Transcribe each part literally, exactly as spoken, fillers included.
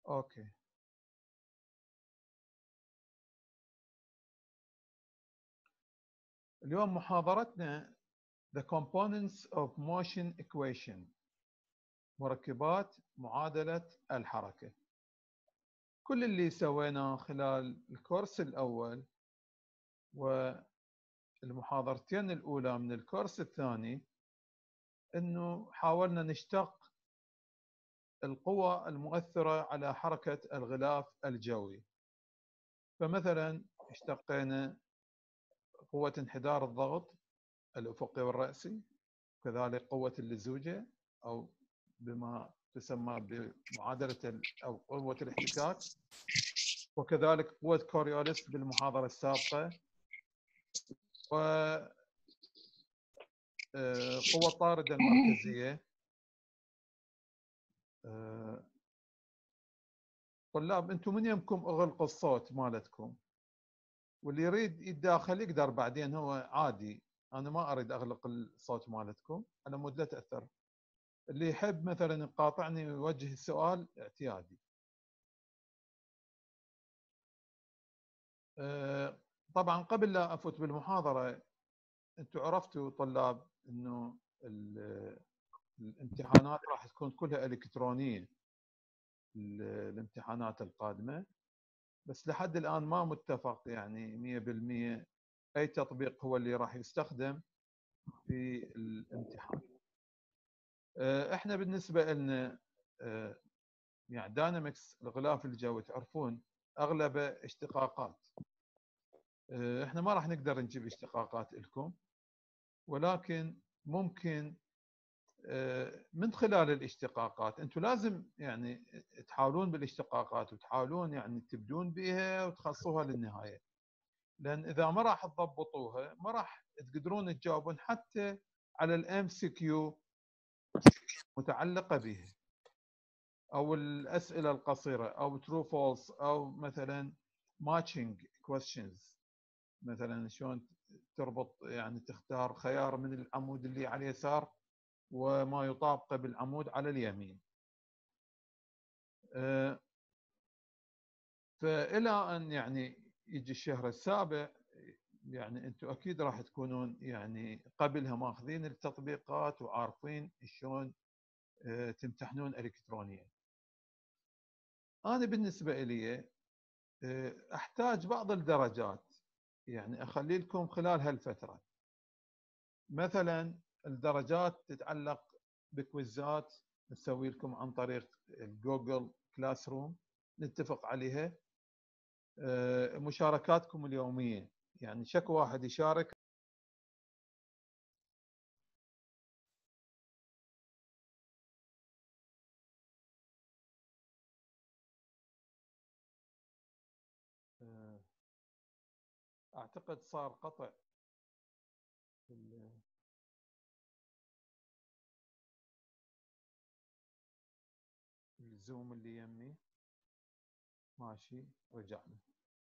اوكي. اليوم محاضرتنا The Components of Motion Equation، مركبات معادلة الحركة. كل اللي سويناه خلال الكورس الأول والمحاضرتين الأولى من الكورس الثاني إنه حاولنا نشتق القوى المؤثرة على حركة الغلاف الجوي. فمثلا اشتقينا قوة انحدار الضغط الأفقي والرأسي، كذلك قوة اللزوجة أو بما تسمى بمعادلة أو قوة الاحتكاك، وكذلك قوة كوريوليس بالمحاضرة السابقة، وقوة الطاردة المركزية. طلاب انتم من يمكم اغلقوا الصوت مالتكم، واللي يريد يتداخل يقدر بعدين، هو عادي، انا ما اريد اغلق الصوت مالتكم على مود لا تاثر. اللي يحب مثلا يقاطعني ويوجه السؤال اعتيادي. طبعا قبل لا افوت بالمحاضره، انتم عرفتوا طلاب انه الامتحانات راح تكون كلها الكترونيه، الامتحانات القادمه، بس لحد الان ما متفق يعني مئة بالمئة اي تطبيق هو اللي راح يستخدم في الامتحان. احنا بالنسبه لنا يعني داينامكس الغلاف الجوي تعرفون اغلبه اشتقاقات. احنا ما راح نقدر نجيب اشتقاقات لكم، ولكن ممكن من خلال الاشتقاقات انتم لازم يعني تحاولون بالاشتقاقات وتحاولون يعني تبدون بها وتخلصوها للنهايه، لان اذا ما راح تضبطوها ما راح تقدرون تجاوبون حتى على الام سي كيو متعلقه بها، او الاسئله القصيره، او ترو فولس، او مثلا ماتشنج كويستشنز، مثلا شلون تربط يعني تختار خيار من العمود اللي على اليسار وما يطابقه بالعمود على اليمين. فإلى أن يعني يجي الشهر السابع يعني أنتم أكيد راح تكونون يعني قبلها ماخذين التطبيقات وعارفين شلون تمتحنون إلكترونيا. أنا بالنسبة لي أحتاج بعض الدرجات يعني أخلي لكم خلال هالفترة. مثلا الدرجات تتعلق بكويزات نسوي لكم عن طريق الجوجل كلاس روم، نتفق عليها. مشاركاتكم اليومية، يعني شكو واحد يشارك أعتقد صار قطع الزوم اللي يمي ماشي، رجعنا.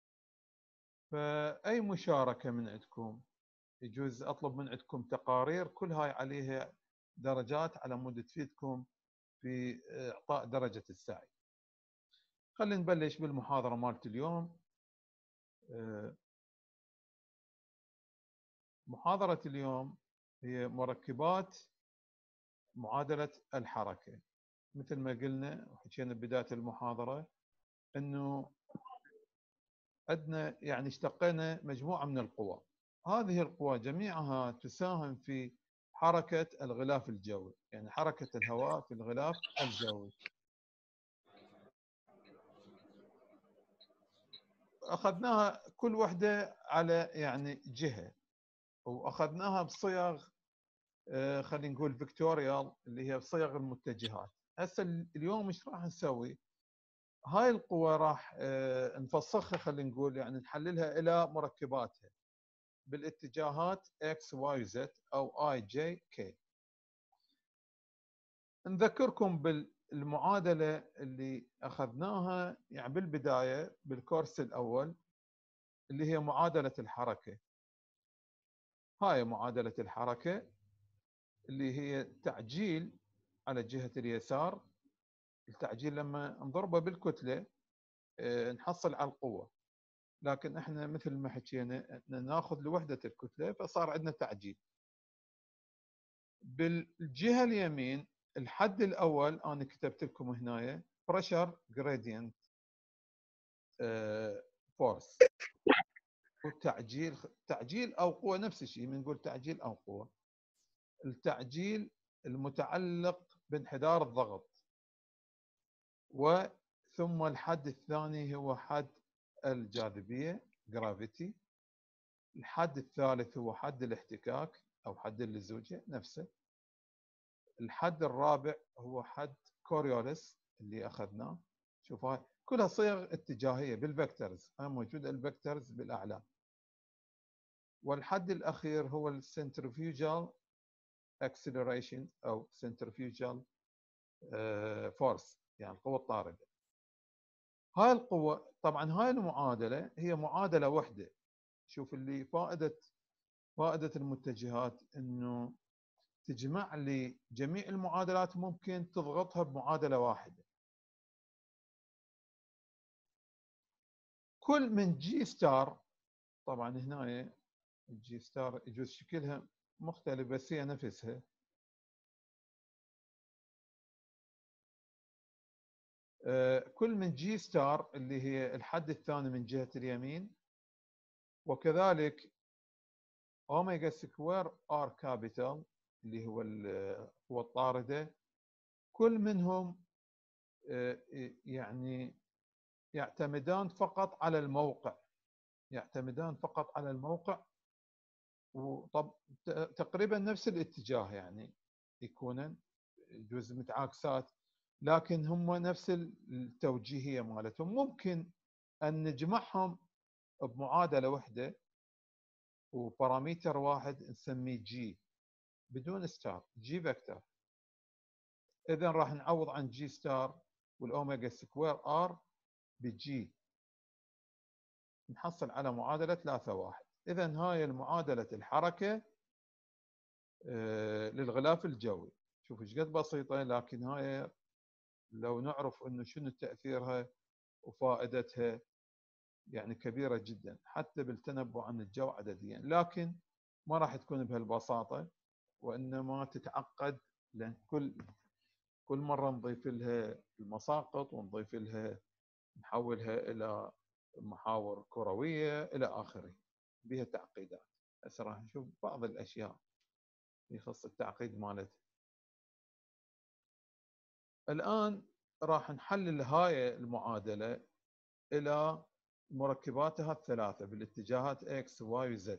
فأي مشاركة من عندكم يجوز أطلب من عندكم تقارير، كل هاي عليها درجات على مود تفيدكم في إعطاء درجة السعي. خلينا نبلش بالمحاضرة مالت اليوم. محاضرة اليوم هي مركبات معادلة الحركة. مثل ما قلنا وحكينا ببداية المحاضرة انه عندنا يعني اشتقينا مجموعة من القوى. هذه القوى جميعها تساهم في حركة الغلاف الجوي، يعني حركة الهواء في الغلاف الجوي. أخذناها كل وحدة على يعني جهة، وأخذناها بصيغ خلينا نقول فيكتوريال اللي هي بصيغ المتجهات. هسه اليوم ايش راح نسوي؟ هاي القوى راح نفسخها، خلينا نقول يعني نحللها إلى مركباتها بالاتجاهات X Y Z أو I J K. نذكركم بالمعادلة اللي أخذناها يعني بالبداية بالكورس الأول، اللي هي معادلة الحركة. هاي معادلة الحركة اللي هي تعجيل على جهة اليسار التعجيل لما نضربه بالكتلة نحصل على القوة، لكن احنا مثل ما حكينا ناخذ لوحدة الكتلة فصار عندنا تعجيل. بالجهة اليمين الحد الأول أنا كتبت لكم هنا pressure gradient force، والتعجيل تعجيل أو قوة نفس الشيء، بنقول تعجيل أو قوة. التعجيل المتعلق بانحدار الضغط، وثم الحد الثاني هو حد الجاذبية gravity. الحد الثالث هو حد الاحتكاك أو حد اللزوجة نفسه. الحد الرابع هو حد كوريوليس اللي أخذناه. شوف هاي كلها صيغ اتجاهية بالفكتورز، هاي موجودة الفكتورز بالأعلى. والحد الأخير هو السنترفيوجال acceleration أو centrifugal force، يعني القوة الطاردة. هاي القوة طبعا هاي المعادلة هي معادلة واحدة. شوف اللي فائدة فائدة المتجهات انه تجمع لي جميع المعادلات، ممكن تضغطها بمعادلة واحدة. كل من جي ستار، طبعا هنا الجي ستار يجوز شكلها مختلف بس هي نفسها. كل من جي ستار اللي هي الحد الثاني من جهة اليمين، وكذلك اوميجا سكوير ار كابيتال اللي هو القوة الطاردة، كل منهم يعني يعتمدان فقط على الموقع، يعتمدان فقط على الموقع، وطب تقريبا نفس الاتجاه، يعني يكونن جزء متعاكسات، لكن هم نفس التوجيهية مالتهم. ممكن أن نجمعهم بمعادلة واحدة وباراميتر واحد نسميه جي بدون ستار، جي فيكتور. إذا راح نعوض عن جي ستار والأوميجا سكوير آر بجي، نحصل على معادلة ثلاثة واحد. إذا هاي المعادلة الحركة للغلاف الجوي. شوف ايش قد بسيطة، لكن هاي لو نعرف انه شنو تأثيرها وفائدتها يعني كبيرة جدا، حتى بالتنبؤ عن الجو عدديا. لكن ما راح تكون بهالبساطة، وإنما تتعقد، لأن كل كل مرة نضيف لها المساقط ونضيف لها نحولها إلى محاور كروية إلى آخره، بها تعقيدات. هسه راح نشوف بعض الأشياء يخص التعقيد مالتها. الآن راح نحلل هاي المعادلة إلى مركباتها الثلاثة بالاتجاهات X Y و Z.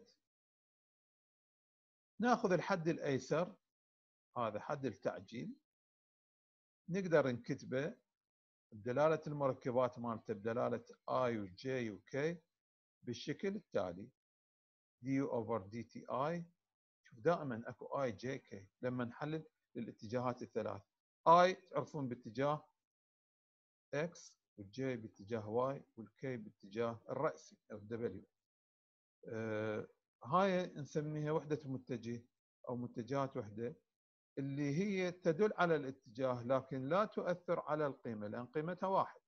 ناخذ الحد الأيسر، هذا حد التعجيل، نقدر نكتبه بدلالة المركبات مالته بدلالة I و J و K بالشكل التالي: du over dti. شوف دائما اكو I J K لما نحلل للاتجاهات الثلاث. I تعرفون باتجاه X، والجي باتجاه واي، والكي باتجاه الرأسي أو الدبليو. آه هاي نسميها وحدة متجه أو متجهات وحدة، اللي هي تدل على الاتجاه لكن لا تؤثر على القيمة لأن قيمتها واحد.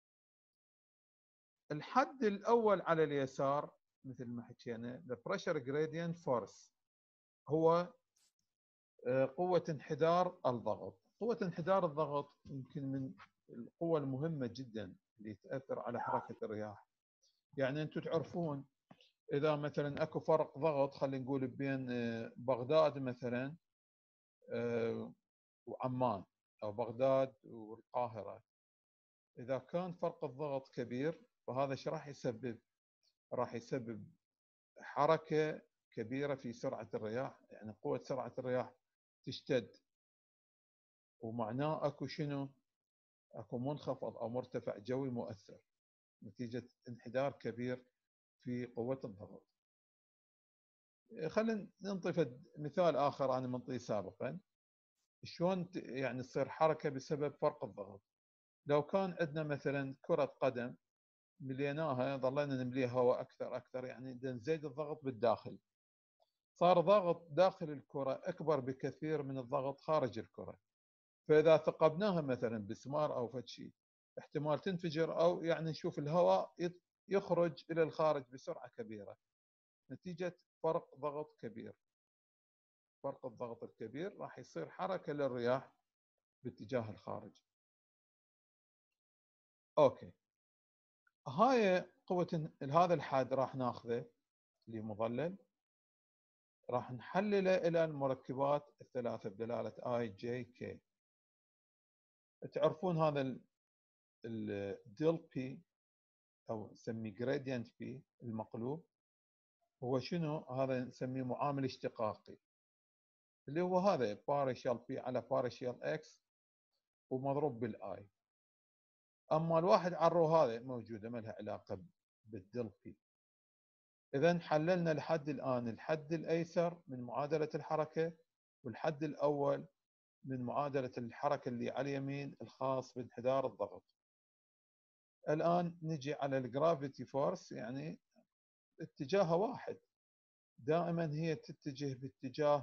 الحد الأول على اليسار مثل ما حكينا the pressure gradient force، هو آه قوة انحدار الضغط. قوة انحدار الضغط يمكن من القوة المهمة جدا اللي تأثر على حركة الرياح. يعني أنتم تعرفون إذا مثلا أكو فرق ضغط، خلينا نقول بين بغداد مثلا وعمان، أو بغداد والقاهرة، إذا كان فرق الضغط كبير فهذا ايش راح يسبب؟ راح يسبب حركة كبيرة في سرعة الرياح، يعني قوة سرعة الرياح تشتد، ومعناه أكو شنو؟ أكو منخفض أو مرتفع جوي مؤثر نتيجة انحدار كبير في قوة الضغط. خلينا ننطي مثال آخر أنا منطيه سابقا، شلون يعني تصير حركة بسبب فرق الضغط. لو كان عندنا مثلا كرة قدم مليناها، ظلينا نمليها هواء أكثر أكثر، يعني نزيد الضغط بالداخل، صار ضغط داخل الكرة أكبر بكثير من الضغط خارج الكرة. فاذا ثقبناها مثلا بسمار او فد شيء احتمال تنفجر، او يعني نشوف الهواء يخرج الى الخارج بسرعه كبيره نتيجه فرق ضغط كبير. فرق الضغط الكبير راح يصير حركه للرياح باتجاه الخارج. اوكي، هاي قوه هذا الحاد راح ناخذه اللي مظلل، راح نحلله الى المركبات الثلاثه بدلاله اي جي كي. تعرفون هذا الديل بي او نسميه جريدينت بي المقلوب، هو شنو؟ هذا نسميه معامل اشتقاقي، اللي هو هذا بارشال بي على بارشال اكس ومضروب بالاي. اما الواحد عرو هذا موجوده ما لها علاقه بالديل بي. اذا حللنا لحد الان الحد الايسر من معادله الحركه، والحد الاول من معادله الحركه اللي على اليمين الخاص بانحدار الضغط. الان نجي على الجرافيتي فورس، يعني اتجاهها واحد، دائما هي تتجه باتجاه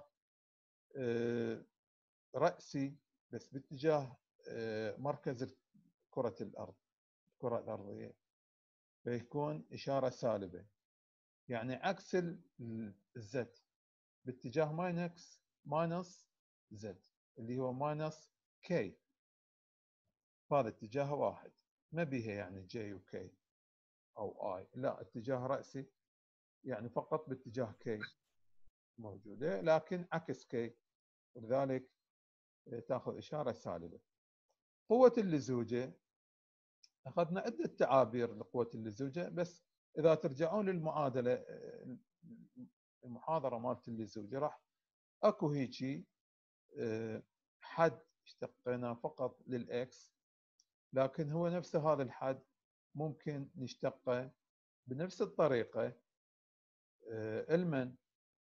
رأسي، بس باتجاه مركز كرة الأرض، الكرة الأرضية، فيكون إشارة سالبة، يعني عكس الزد باتجاه ماينس ماينس زد اللي هو ماينس كي. هذا اتجاه واحد، ما بيها يعني جي وكي أو آي، لا اتجاه رأسي، يعني فقط باتجاه كي موجودة، لكن عكس كي، ولذلك تاخذ إشارة سالبة. قوة اللزوجة أخذنا عدة تعابير لقوة اللزوجة، بس إذا ترجعون للمعادلة المحاضرة مالت اللزوجة راح أكو هيجي حد اشتقينا فقط للإكس، لكن هو نفس هذا الحد ممكن نشتقه بنفس الطريقة المن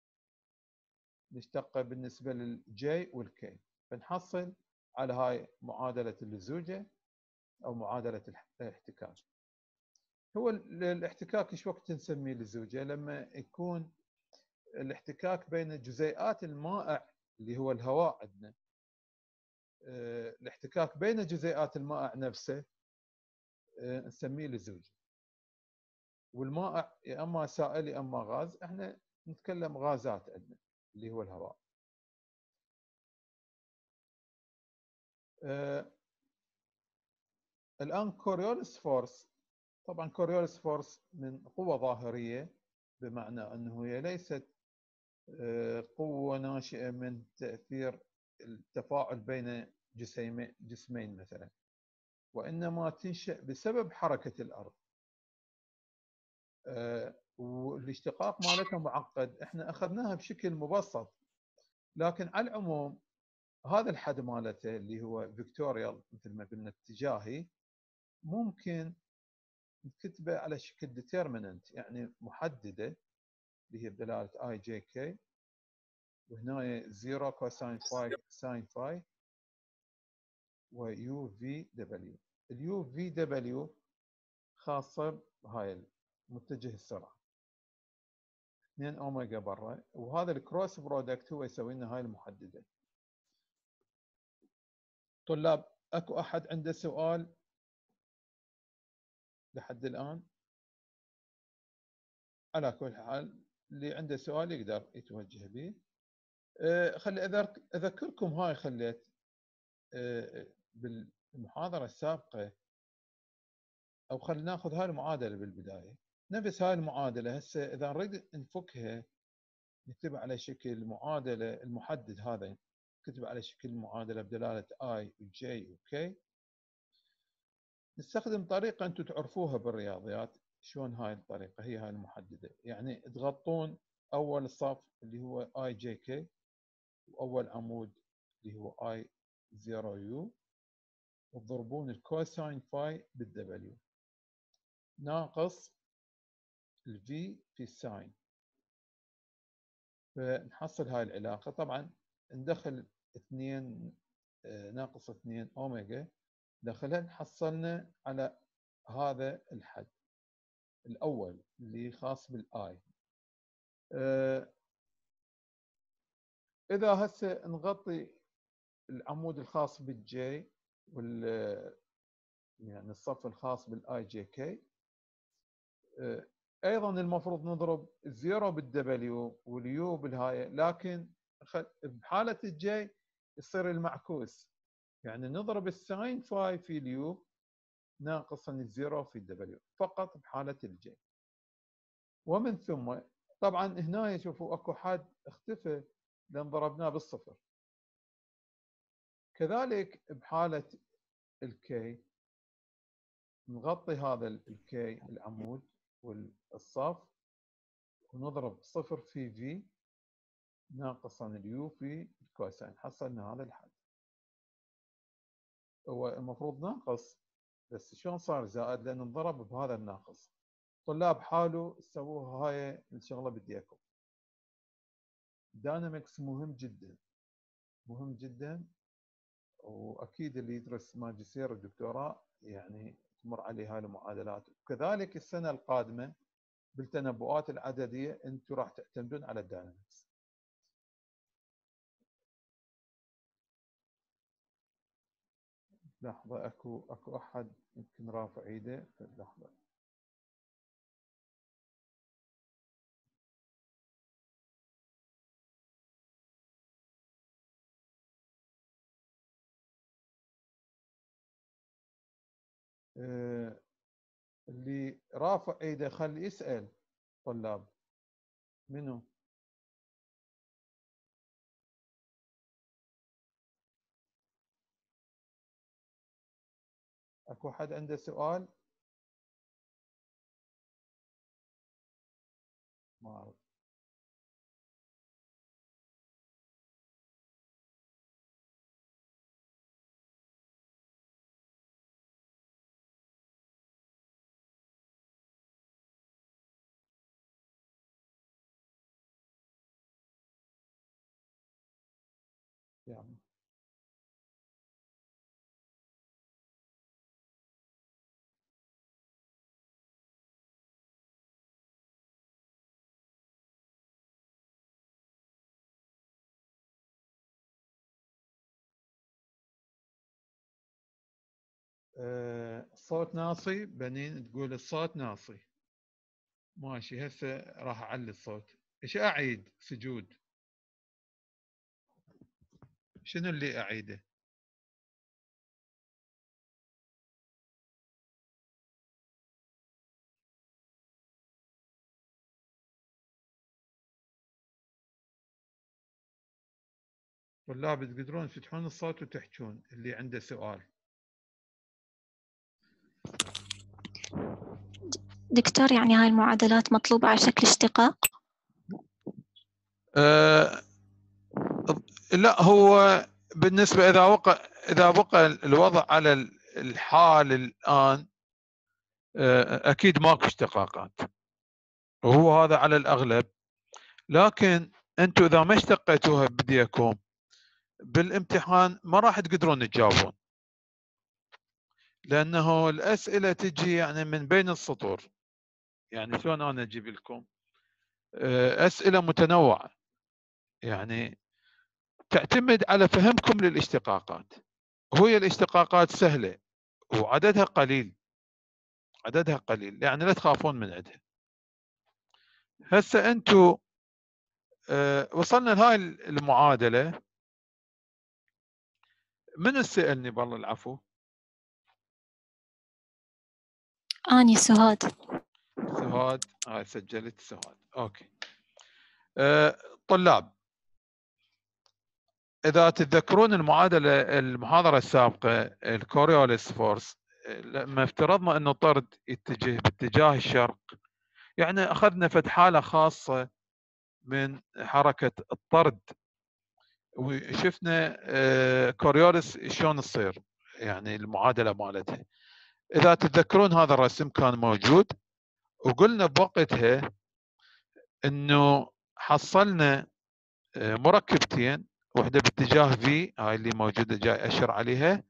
نشتقه بالنسبة للجي والكي، فنحصل على هاي معادلة اللزوجة أو معادلة الاحتكاك. هو الاحتكاك ايش وقت نسميه لزوجة؟ لما يكون الاحتكاك بين جزيئات المائع اللي هو الهواء عندنا، الاحتكاك بين جزيئات المائع نفسه نسميه لزوجة. والمائع يا اما سائل يا اما غاز، احنا نتكلم غازات عندنا اللي هو الهواء. آه الان كوريوليس فورس، طبعا كوريوليس فورس من قوة ظاهرية، بمعنى انه هي ليست قوة ناشئة من تأثير التفاعل بين جسيمين جسمين مثلا، وإنما تنشأ بسبب حركة الأرض. والاشتقاق مالتها معقد، احنا أخذناها بشكل مبسط، لكن على العموم هذا الحد مالته اللي هو فيكتوريال مثل ما قلنا اتجاهي، ممكن نكتبه على شكل ديترميننت، يعني محددة، اللي هي بدلالة اي جي كي، وهنا صفر كوساين فاي ساين فاي ويو في دبليو. اليو في دبليو خاصة بهاي متجه السرعة، اثنين اوميجا برا، وهذا الكروس برودكت هو يسوي لنا هاي المحددة. طلاب اكو احد عنده سؤال لحد الان؟ على كل حال اللي عنده سؤال يقدر يتوجه به. أه خلي اذكركم هاي خليت أه بالمحاضرة السابقة، او خلينا ناخذ هاي المعادلة بالبداية، نفس هاي المعادلة هسه اذا نريد نفكها نكتب على شكل معادلة، المحدد هذا نكتب على شكل معادلة بدلالة I و J و K. نستخدم طريقة أنتم تعرفوها بالرياضيات. شلون هاي الطريقة؟ هي هاي المحددة، يعني تغطون أول صف اللي هو I J K، وأول عمود اللي هو I زيرو U، وتضربون الكوساين فاي بالدبليو ناقص الفي في الساين، فنحصل هاي العلاقة. طبعا ندخل اثنين ناقص اثنين اوميجا دخلها، حصلنا على هذا الحد الاول اللي خاص بالاي. اذا هسه نغطي العمود الخاص بالجي وال يعني الصف الخاص بالاي جي كي. ايضا المفروض نضرب الزيرو بالدبليو واليو بالهاي، لكن بحاله الجي يصير المعكوس، يعني نضرب الساين فاي في اليو ناقصا الزيرو في الدبليو فقط بحاله الجي. ومن ثم طبعا هنا شوفوا اكو حد اختفى لان ضربناه بالصفر. كذلك بحاله الكي نغطي هذا الكي العمود والصف ونضرب صفر في في ناقصا اليو في الكوساين، حصلنا هذا الحد. هو المفروض ناقص بس شلون صار زائد؟ لأنه انضرب بهذا الناقص. طلاب حالوا سووها هاي الشغلة بديكم. داينامكس مهم جدا مهم جدا، واكيد اللي يدرس ماجستير ودكتوراه يعني تمر عليه هاي المعادلات. وكذلك السنه القادمه بالتنبؤات العدديه انتم راح تعتمدون على الداينامكس. لحظه اكو اكو احد يمكن رافع ايده، لحظه. أه اللي رافع ايده خلي يسال طلاب. منو؟ اكو حد عنده سؤال؟ ما اعرف. يعني أه الصوت ناصي بنين، تقول الصوت ناصي. ماشي هسه راح اعلي الصوت. ايش اعيد؟ سجود؟ شنو اللي اعيده؟ طلاب تقدرون تفتحون الصوت وتحجون اللي عنده سؤال. دكتور يعني هاي المعادلات مطلوبة على شكل اشتقاق؟ أه لا، هو بالنسبة إذا وقع إذا بقى الوضع على الحال الآن أه أكيد ماكو اشتقاقات، وهو هذا على الأغلب. لكن أنتم إذا ما اشتقيتوها بديكم بالامتحان ما راح تقدرون تجاوبون، لأنه الأسئلة تجي يعني من بين السطور. يعني شلون أنا أجيب لكم أه أسئلة متنوعة، يعني تعتمد على فهمكم للاشتقاقات. وهي الاشتقاقات سهلة وعددها قليل، عددها قليل يعني لا تخافون من عندها. هسه انتم أه وصلنا لهاي المعادلة. من سألني بالله العفو؟ اني سهاد. سهاد، هاي سجلت سهاد. اوكي. أه طلاب اذا تتذكرون المعادلة المحاضرة السابقة الكوريوليس فورس، لما افترضنا انه طرد يتجه باتجاه الشرق، يعني اخذنا فد حالة خاصة من حركة الطرد وشفنا كوريوليس شلون تصير، يعني المعادلة مالتها. اذا تتذكرون هذا الرسم كان موجود، وقلنا بوقتها انه حصلنا مركبتين، واحدة باتجاه في هاي اللي موجودة جاي اشر عليها،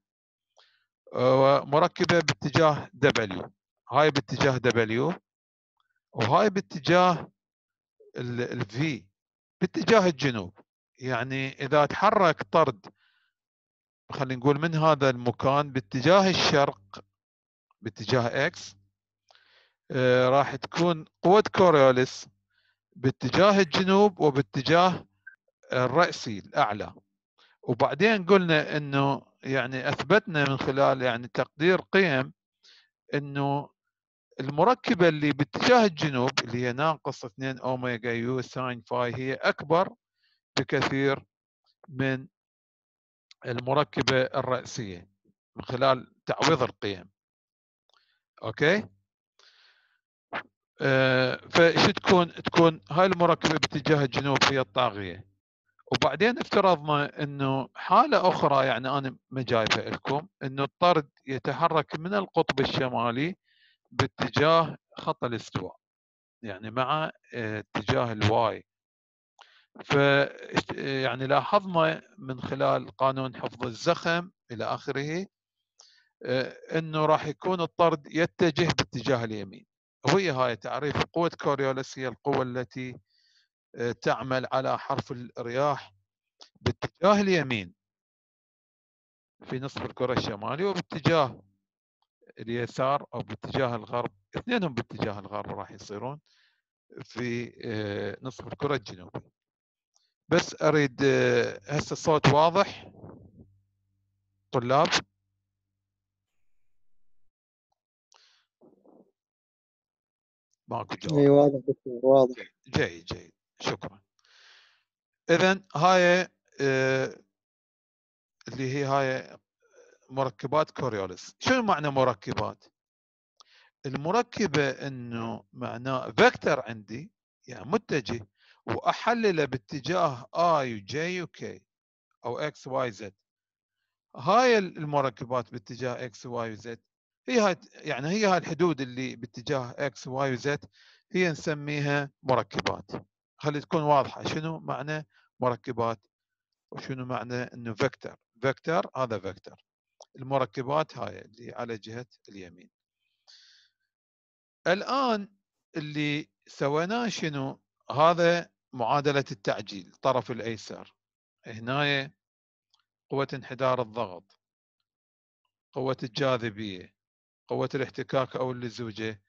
ومركبة باتجاه دبليو، هاي باتجاه دبليو وهاي باتجاه الفي باتجاه الجنوب. يعني اذا تحرك طرد خلينا نقول من هذا المكان باتجاه الشرق باتجاه اكس آه راح تكون قوة كوريوليس باتجاه الجنوب وباتجاه الرأسي الأعلى. وبعدين قلنا انه يعني اثبتنا من خلال يعني تقدير قيم انه المركبة اللي باتجاه الجنوب اللي هي ناقص اثنين اوميجا يو ساين فاي هي اكبر بكثير من المركبة الرأسية من خلال تعويض القيم. اوكي آه فايش تكون تكون هاي المركبة باتجاه الجنوب هي الطاغية. وبعدين افترضنا انه حالة اخرى يعني انا ما جايبها لكم انه الطرد يتحرك من القطب الشمالي باتجاه خط الاستواء يعني مع اتجاه الواي. ف يعني لاحظنا من خلال قانون حفظ الزخم الى اخره انه راح يكون الطرد يتجه باتجاه اليمين. وهي هاي تعريف قوة كوريوليس هي القوة التي تعمل على حرف الرياح باتجاه اليمين في نصف الكرة الشمالي وباتجاه اليسار او باتجاه الغرب، اثنينهم باتجاه الغرب راح يصيرون في نصف الكرة الجنوبي. بس اريد هسه الصوت واضح طلاب؟ ماكو جواب. اي واضح دكتور واضح. جيد جيد شكرا. اذا هاي اللي هي هاي مركبات كوريوليس. شنو معنى مركبات؟ المركبة انه معناه فيكتور عندي يعني متجه واحلله باتجاه اي وجي وكي او اكس واي زد. هاي المركبات باتجاه اكس واي وزد هي هاي يعني هي هاي الحدود اللي باتجاه اكس واي وزد هي نسميها مركبات. خلي تكون واضحة شنو معنى مركبات وشنو معنى انه فيكتور. فيكتور هذا فيكتور. المركبات هاي اللي على جهة اليمين. الآن اللي سويناه شنو؟ هذا معادلة التعجيل الطرف الأيسر. هنا قوة انحدار الضغط، قوة الجاذبية، قوة الاحتكاك أو اللزوجة،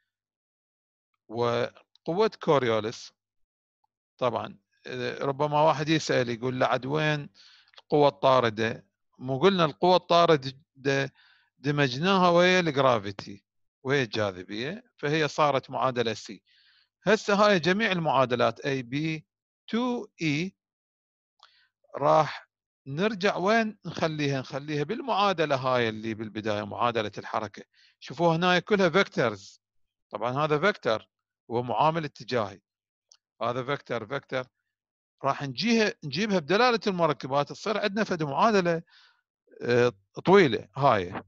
وقوة كوريوليس. طبعا ربما واحد يسأل يقول لعد وين القوة الطاردة؟ مو قلنا القوة الطاردة دمجناها ويا الجرافيتي ويا الجاذبية فهي صارت معادلة سي. هسه هاي جميع المعادلات A B تو E راح نرجع وين نخليها؟ نخليها بالمعادلة هاي اللي بالبداية معادلة الحركة. شوفوا هنا كلها فيكتورز. طبعا هذا فيكتور هو معامل اتجاهي. هذا فيكتور فيكتور راح نجيها نجيبها بدلالة المركبات تصير عندنا فد معادلة طويلة. هاي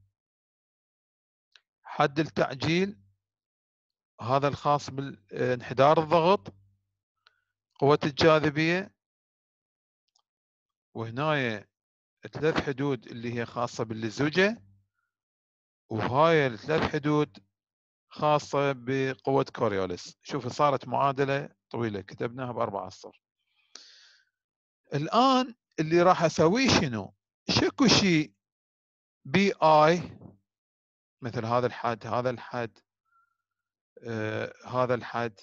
حد التعجيل هذا الخاص بالانحدار الضغط، قوة الجاذبية، وهنا ثلاث حدود اللي هي خاصة باللزوجة، وهاي الثلاث حدود خاصة بقوة كوريوليس. شوفوا صارت معادلة طويلة كتبناها بأربعة أسطر. الآن اللي راح أسويه شنو؟ شكو شيء بي آي مثل هذا الحد هذا الحد آه هذا الحد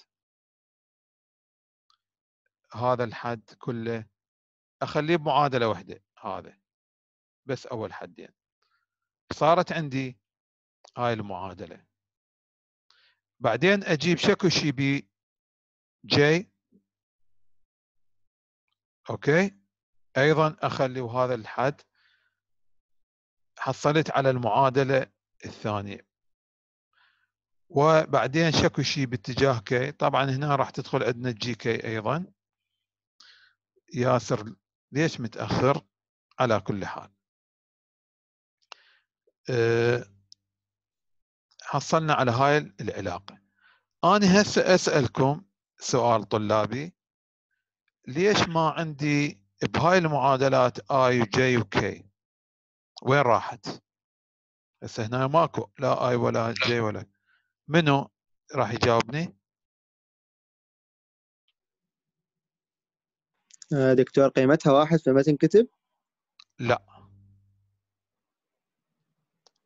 هذا الحد كله أخليه بمعادلة واحدة. هذا بس أول حدين صارت عندي هاي المعادلة. بعدين أجيب شكو شيء بي جي أوكي أيضا أخلي وهذا الحد حصلت على المعادلة الثانية. وبعدين شكو شيء باتجاه كي. طبعا هنا راح تدخل عندنا جي كي أيضا. ياسر ليش متأخر؟ على كل حال أه حصلنا على هاي العلاقة. أنا هسه أسألكم سؤال طلابي، ليش ما عندي بهاي المعادلات اي وجي وكي؟ وين راحت؟ هسه هنا ماكو لا اي ولا جي ولا. منو راح يجاوبني؟ دكتور قيمتها واحد فما تنكتب؟ لا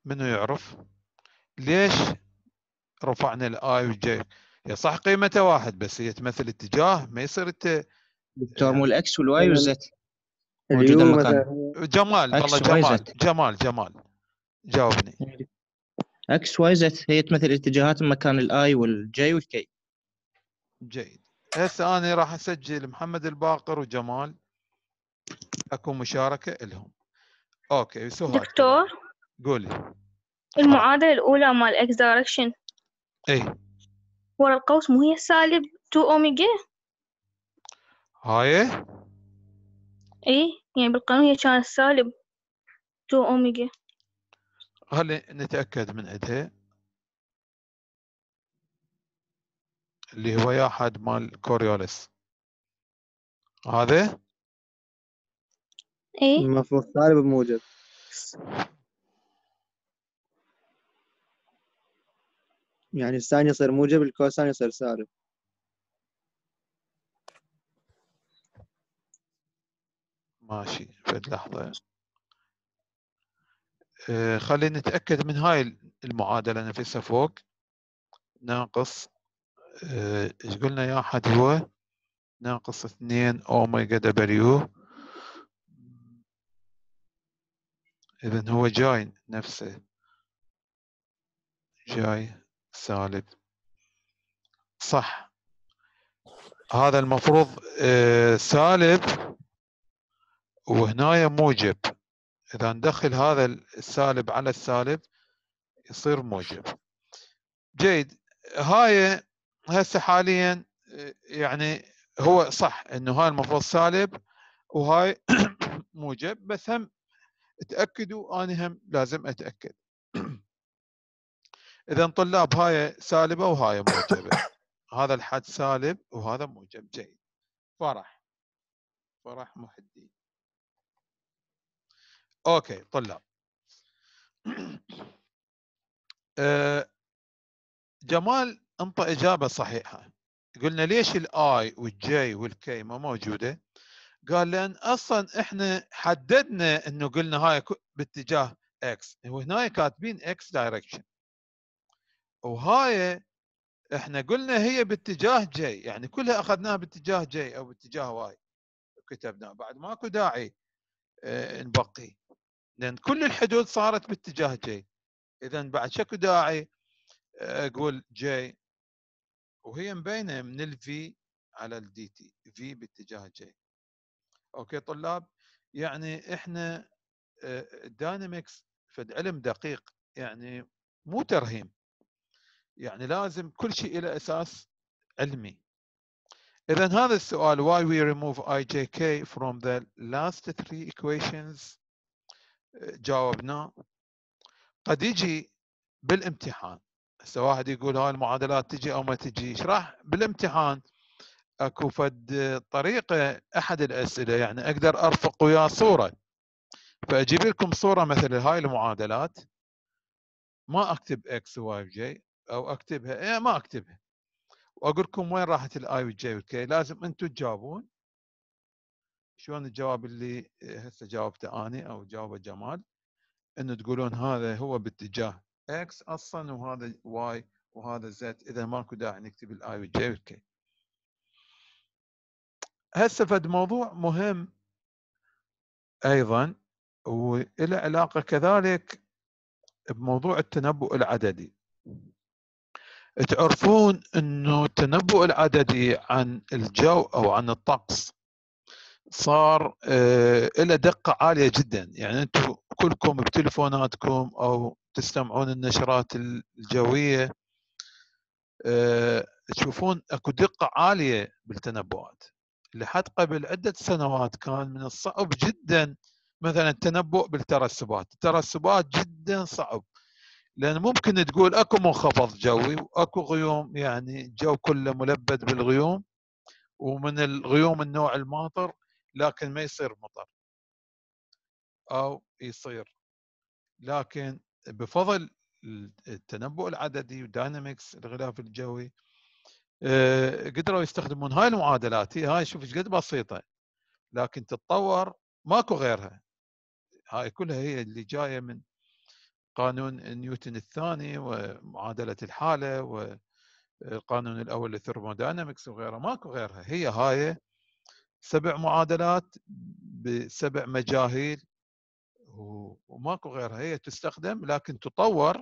منو يعرف ليش رفعنا الاي والجي؟ هي صح قيمتها واحد بس هي تمثل اتجاه، ما يصير انت دكتور مو يعني الاكس والواي والزد اليو موجوده مكان مثلا جمال. والله اكس واي جمال زد. جمال جمال جاوبني. اكس واي زد هي تمثل اتجاهات مكان الاي والجي والكي. جيد. هسه انا راح اسجل محمد الباقر وجمال، اكو مشاركه لهم. اوكي سهاد دكتور قولي. المعادلة الأولى مال إكس دايركشن اي ورا القوس مو هي سالب تو أوميجا؟ هاي إيه يعني بالقانون هي كانت سالب تو أوميجا. خلي نتاكد من عندها اللي هو يا حد مال كوريوليس هذا. إيه المفروض سالب بموجب، يعني الساين يصير موجب الكوساين يصير سالب. ماشي فد لحظه. آه خلينا نتاكد من هاي المعادله نفسها فوق. ناقص آه، ايش قلنا يا حد هو ناقص اثنين اوميجا دبليو. اذا هو جاي نفسه جاي سالب صح. هذا المفروض آه سالب وهنا موجب. اذا ندخل هذا السالب على السالب يصير موجب. جيد. هاي هسه حاليا يعني هو صح انه هاي المفروض سالب وهاي موجب، بس هم تاكدوا انا هم لازم اتاكد. اذا طلاب هاي سالبه وهاي موجبه، هذا الحد سالب وهذا موجب. جيد. فرح فرح محدي. اوكي طلاب. أه جمال انطى اجابه صحيحه. قلنا ليش الاي والجي والكي ما موجوده؟ قال لان اصلا احنا حددنا انه قلنا هاي باتجاه اكس، وهنا كاتبين اكس دايركشن، وهاي احنا قلنا هي باتجاه جي، يعني كلها اخذناها باتجاه جي او باتجاه واي كتبناه، بعد ماكو داعي اه نبقي لان كل الحدود صارت باتجاه جي. اذا بعد شكو داعي اقول جي وهي مبينه من الفي على الدي تي، في باتجاه جي. اوكي طلاب، يعني احنا الداينامكس فد علم دقيق، يعني مو ترهيم، يعني لازم كل شيء له اساس علمي. اذا هذا السؤال why we remove I J K from the last three equations جاوبناه. قد يجي بالامتحان. هسه واحد يقول هاي المعادلات تجي او ما تجي، ايش راح بالامتحان اكو فد طريقه احد الاسئله يعني اقدر ارفق وياه صوره، فاجيب لكم صوره مثل هاي المعادلات ما اكتب اكس وواي وجي او اكتبها ايه ما اكتبها واقول لكم وين راحت الاي والجي والكي، لازم انتم تجاوبون. شلون الجواب اللي هسه جاوبته اني او جاوبه جمال، انه تقولون هذا هو باتجاه اكس اصلا وهذا واي وهذا زد، اذا ماكو داعي نكتب الاي والجي والكي. هسه فد موضوع مهم ايضا وله علاقه كذلك بموضوع التنبؤ العددي. تعرفون انه التنبؤ العددي عن الجو او عن الطقس صار آه له دقه عاليه جدا، يعني انتم كلكم بتلفوناتكم او تستمعون النشرات الجويه آه تشوفون اكو دقه عاليه بالتنبؤات. لحد قبل عده سنوات كان من الصعب جدا مثلا التنبؤ بالترسبات، الترسبات جدا صعب لان ممكن تقول اكو منخفض جوي واكو غيوم، يعني الجو كله ملبد بالغيوم ومن الغيوم النوع الماطر، لكن ما يصير مطر او يصير. لكن بفضل التنبؤ العددي وداينامكس الغلاف الجوي آه قدروا يستخدمون هاي المعادلات. هي هاي شوف ايش قد بسيطه لكن تتطور ماكو غيرها، هاي كلها هي اللي جايه من قانون نيوتن الثاني ومعادلة الحالة والقانون الأول للثيرموداينامكس وغيرها، ماكو غيرها. هي هاي سبع معادلات بسبع مجاهيل وماكو غيرها. هي تستخدم لكن تطور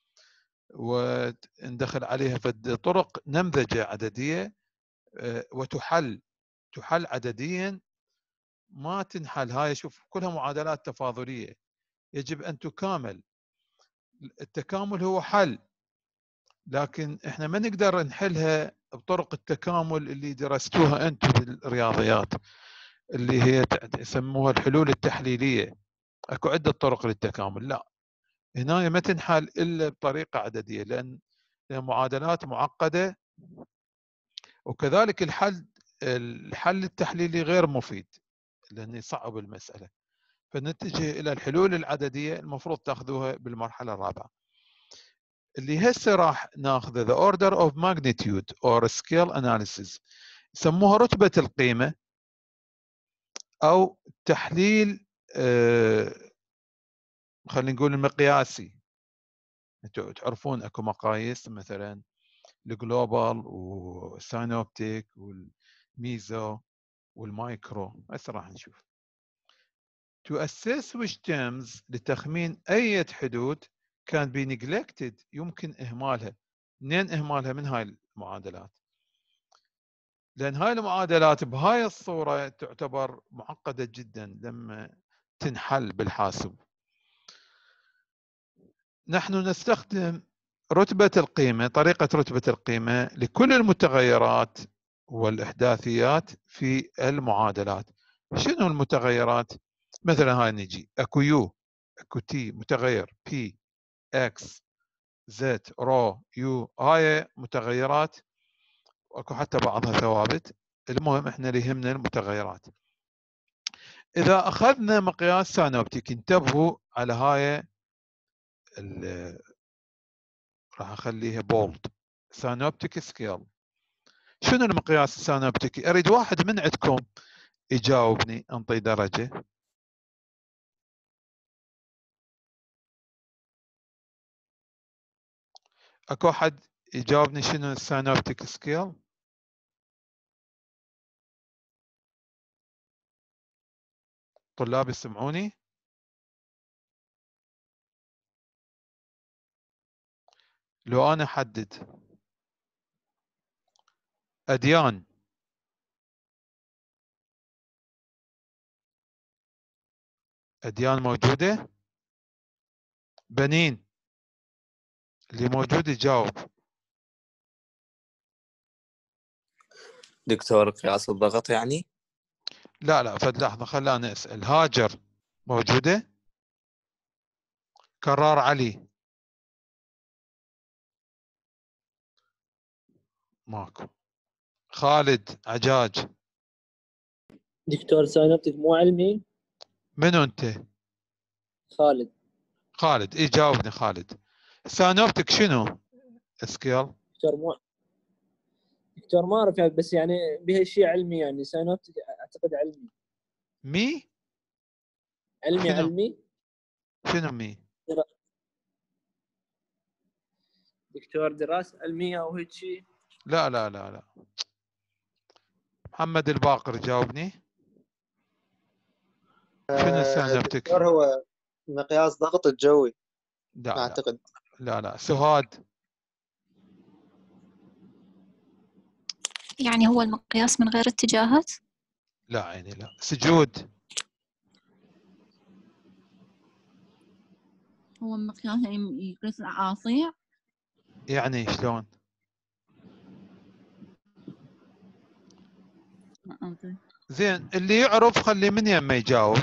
وندخل عليها فد طرق نمذجة عددية وتحل تحل عدديا، ما تنحل. هاي شوف كلها معادلات تفاضلية يجب أن تكامل. التكامل هو حل، لكن احنا ما نقدر نحلها بطرق التكامل اللي درستوها انتم بالرياضيات اللي هي يسموها الحلول التحليلية. اكو عدة طرق للتكامل، لا هنا ما تنحل الا بطريقة عددية لان معادلات معقدة، وكذلك الحل الحل التحليلي غير مفيد لأنه يصعب المسألة. فنتجه إلى الحلول العددية المفروض تأخذوها بالمرحلة الرابعة اللي هسه راح ناخذه the order of magnitude or scale analysis، يسموها رتبة القيمة أو تحليل آه خلينا نقول المقياسي. انتم تعرفون اكو مقاييس مثلا الجلوبال والساينوبتيك والميزو والمايكرو، هسه راح نشوف. To assess which terms لتخمين أي حدود can be neglected يمكن إهمالها. منين إهمالها؟ من هاي المعادلات، لأن هاي المعادلات بهاي الصورة تعتبر معقدة جدا لما تنحل بالحاسب. نحن نستخدم رتبة القيمة، طريقة رتبة القيمة لكل المتغيرات والإحداثيات في المعادلات. شنو المتغيرات؟ مثلا هاي نجي اكو يو، اكو تي متغير، بي، اكس، زد، رو، يو، هاي متغيرات، واكو حتى بعضها ثوابت. المهم احنا اللي يهمنا المتغيرات. اذا اخذنا مقياس ساينوبتيك، انتبهوا على هاي راح اخليها بولد، ساينوبتيك سكيل. شنو المقياس الساينوبتيكي؟ اريد واحد من عندكم يجاوبني، انطي درجة. اكو احد يجاوبني شنو الساينوبتيك سكيل؟ طلاب يسمعوني؟ لو انا احدد اديان، اديان موجودة؟ بنين اللي موجود يجاوب. دكتور قياس الضغط يعني؟ لا لا فد لحظة خلاني اسأل. هاجر موجودة؟ كرار علي؟ ماكو. خالد عجاج؟ دكتور ساينوبتيك مو علمي؟ منو انت؟ خالد. خالد اي جاوبني خالد. ساينوبتيك شنو سكيل؟ دكتور مو دكتور ما اعرف يعني، بس يعني بها شيء علمي يعني. ساينوبتيك اعتقد علمي. مي؟ علمي شنو؟ علمي. شنو مي؟ درا... دكتور دراسة علمية او هيك شيء. لا لا لا لا. محمد الباقر جاوبني. شنو الساينوبتيك؟ دكتور هو مقياس ضغط الجوي لا اعتقد. لا لا. سهاد؟ يعني هو المقياس من غير اتجاهات؟ لا عيني لا. سجود؟ هو المقياس يعني يقيس الأعاصير؟ يعني شلون؟ زين اللي يعرف خلي من يمه يجاوب.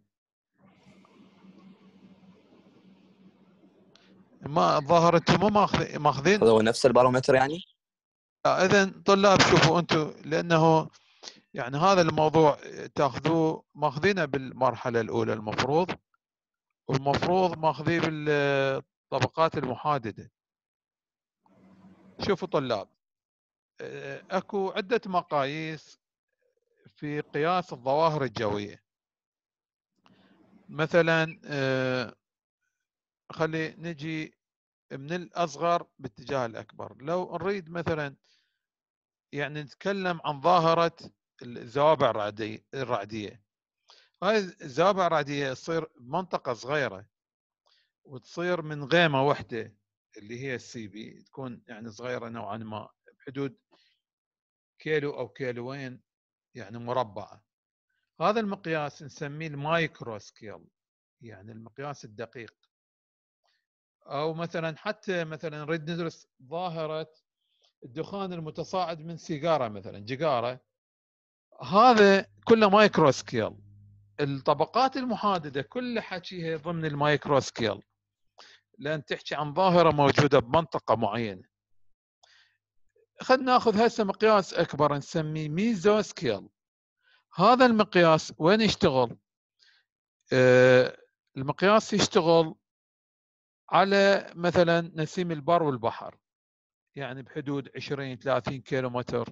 ما الظاهر انتم مو ماخذين ماخذين. هذا هو نفس البارومتر يعني؟ اذا طلاب شوفوا انتم، لانه يعني هذا الموضوع تاخذوه ماخذينه بالمرحله الاولى المفروض، والمفروض ماخذيه بالطبقات المحادده. شوفوا طلاب، اكو عده مقاييس في قياس الظواهر الجويه. مثلا خلي نجي من الأصغر باتجاه الأكبر. لو نريد مثلا يعني نتكلم عن ظاهرة الزوابع الرعدية الرعدية هاي الزوابع الرعدية تصير بمنطقة صغيرة وتصير من غيمة واحدة اللي هي السي بي، تكون يعني صغيرة نوعا ما بحدود كيلو أو كيلوين يعني مربعة. هذا المقياس نسميه المايكرو سكيل، يعني المقياس الدقيق. أو مثلا حتى مثلا نريد ندرس ظاهرة الدخان المتصاعد من سيجارة مثلا جيجارة، هذا كله مايكرو سكيل. الطبقات المحاددة كل حكيها ضمن المايكرو سكيل، لأن تحكي عن ظاهرة موجودة بمنطقة معينة. خلينا ناخذ هسه مقياس أكبر نسميه ميزو سكيل. هذا المقياس وين يشتغل؟ آه المقياس يشتغل على مثلا نسيم البر والبحر، يعني بحدود عشرين ثلاثين كيلو متر.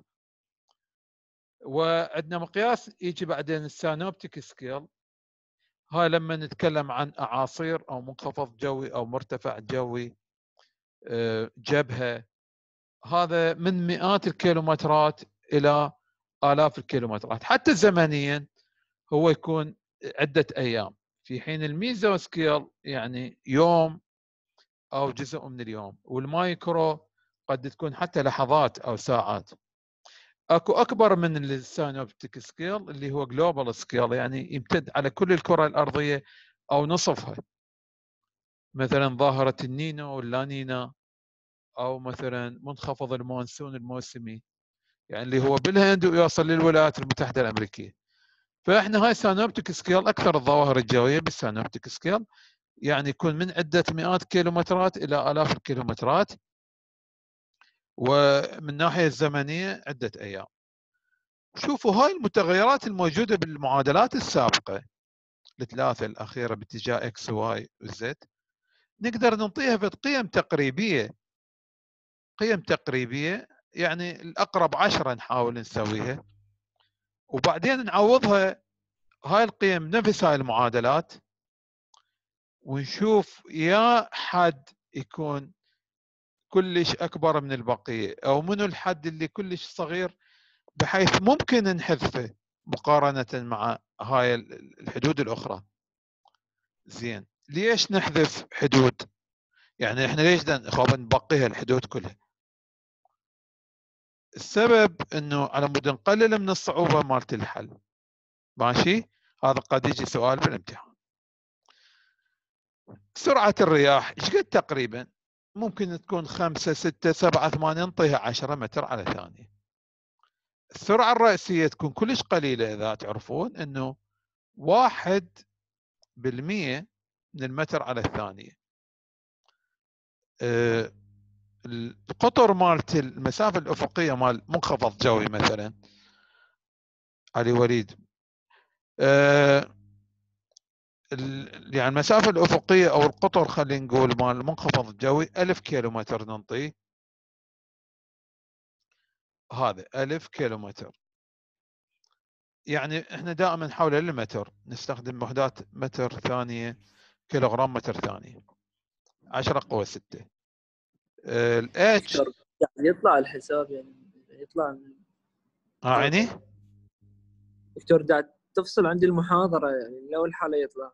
وعندنا مقياس يجي بعدين السانوبتيك سكيل، هاي لما نتكلم عن أعاصير أو منخفض جوي أو مرتفع جوي جبهة، هذا من مئات الكيلومترات إلى آلاف الكيلومترات. حتى زمنيا هو يكون عدة أيام، في حين الميزو سكيل يعني يوم أو جزء من اليوم، والمايكرو قد تكون حتى لحظات أو ساعات. اكو اكبر من السانوبتيك سكيل اللي هو جلوبال سكيل، يعني يمتد على كل الكرة الأرضية أو نصفها، مثلا ظاهرة النينو واللانينا، أو مثلا منخفض المونسون الموسمي، يعني اللي هو بالهند ويوصل للولايات المتحدة الأمريكية. فإحنا هاي سانوبتيك سكيل أكثر الظواهر الجوية بالسانوبتيك سكيل، يعني يكون من عدة مئات كيلومترات إلى آلاف الكيلومترات، ومن الناحية الزمنية عدة أيام. شوفوا هاي المتغيرات الموجودة بالمعادلات السابقة الثلاثة الأخيرة باتجاه X و Y و Z، نقدر نعطيها في قيم تقريبية، قيم تقريبية يعني الأقرب عشرة نحاول نسويها، وبعدين نعوضها هاي القيم نفس هاي المعادلات، ونشوف يا حد يكون كلش أكبر من البقية، أو منو الحد اللي كلش صغير بحيث ممكن نحذفه مقارنة مع هاي الحدود الأخرى. زين، ليش نحذف حدود؟ يعني احنا ليش نخاف نبقيها الحدود كلها؟ السبب انه على مود نقلل من الصعوبة مالت الحل. ماشي، هذا قد يجي سؤال بالامتحان. سرعة الرياح ايش قد تقريبا؟ ممكن تكون خمسة ستة سبعة ثمانية، نطيها عشرة متر على ثانية. السرعة الرئيسية تكون كلش قليلة، إذا تعرفون أنه واحد بالمية من المتر على الثانية. أه القطر مالت المسافة الأفقية مال منخفض جوي مثلا علي وليد، أه يعني المسافة الأفقية أو القطر خلينا نقول مال المنخفض الجوي ألف كيلو متر ننطيه، هذا ألف كيلو متر. يعني احنا دائما حول المتر نستخدم وحدات متر ثانية، كيلوغرام متر ثانية، عشرة قوة ستة. الاتش يعني يطلع الحساب، يعني يطلع ها عيني دكتور دا تفصل عندي المحاضرة، يعني لو الحالة يطلع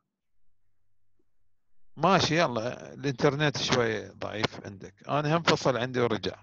ماشي. يلا الانترنت شوي ضعيف عندك، انا هم فصل عندي ورجع.